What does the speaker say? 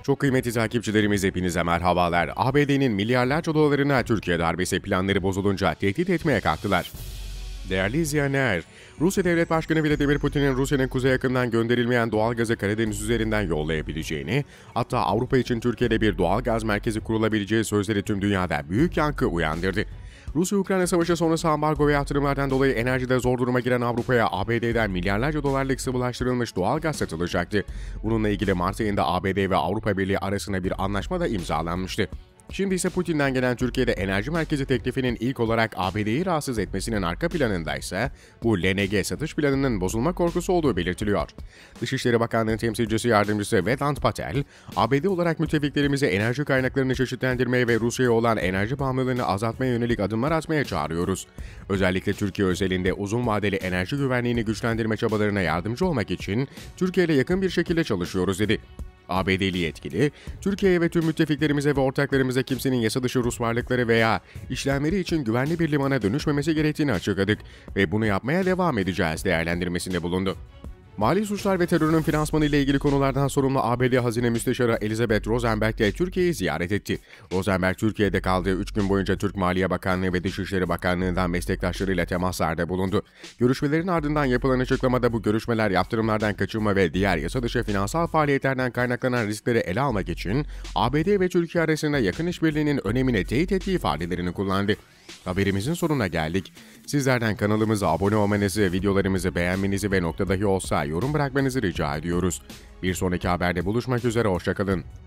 Çok kıymetli takipçilerimiz hepinize merhabalar. ABD'nin milyarlarca dolarına Türkiye darbesi planları bozulunca tehdit etmeye kalktılar. Değerli izleyenler, Rusya Devlet Başkanı Vladimir Putin'in Rusya'nın kuzey yakından gönderilmeyen doğal gazı Karadeniz üzerinden yollayabileceğini, hatta Avrupa için Türkiye'de bir doğal gaz merkezi kurulabileceği sözleri tüm dünyada büyük yankı uyandırdı. Rusya-Ukrayna savaşı sonrası ambargo ve yaptırımlardan dolayı enerjide zor duruma giren Avrupa'ya ABD'den milyarlarca dolarlık sıvılaştırılmış doğal gaz satılacaktı. Bununla ilgili Mart ayında ABD ve Avrupa Birliği arasında bir anlaşma da imzalanmıştı. Şimdi ise Putin'den gelen Türkiye'de enerji merkezi teklifinin ilk olarak ABD'yi rahatsız etmesinin arka planındaysa bu LNG satış planının bozulma korkusu olduğu belirtiliyor. Dışişleri Bakanlığı Temsilcisi Yardımcısı Vedant Patel, ABD olarak müttefiklerimizi enerji kaynaklarını çeşitlendirmeye ve Rusya'ya olan enerji bağımlılığını azaltmaya yönelik adımlar atmaya çağırıyoruz. Özellikle Türkiye özelinde uzun vadeli enerji güvenliğini güçlendirme çabalarına yardımcı olmak için Türkiye ile yakın bir şekilde çalışıyoruz dedi. ABD'li yetkili, Türkiye'ye ve tüm müttefiklerimize ve ortaklarımıza kimsenin yasa dışı Rus varlıkları veya işlemleri için güvenli bir limana dönüşmemesi gerektiğini açıkladık ve bunu yapmaya devam edeceğiz değerlendirmesinde bulundu. Mali suçlar ve terörün finansmanı ile ilgili konulardan sorumlu ABD Hazine Müsteşarı Elizabeth Rosenberg de Türkiye'yi ziyaret etti. Rosenberg, Türkiye'de kaldığı 3 gün boyunca Türk Maliye Bakanlığı ve Dışişleri Bakanlığı'ndan meslektaşlarıyla temaslarda bulundu. Görüşmelerin ardından yapılan açıklamada bu görüşmeler yaptırımlardan kaçınma ve diğer yasa dışı finansal faaliyetlerden kaynaklanan riskleri ele almak için ABD ve Türkiye arasında yakın işbirliğinin önemine teyit ettiği ifadelerini kullandı. Haberimizin sonuna geldik. Sizlerden kanalımıza abone olmanızı, videolarımızı beğenmenizi ve nokta dahi olsa yorum bırakmanızı rica ediyoruz. Bir sonraki haberde buluşmak üzere, hoşça kalın.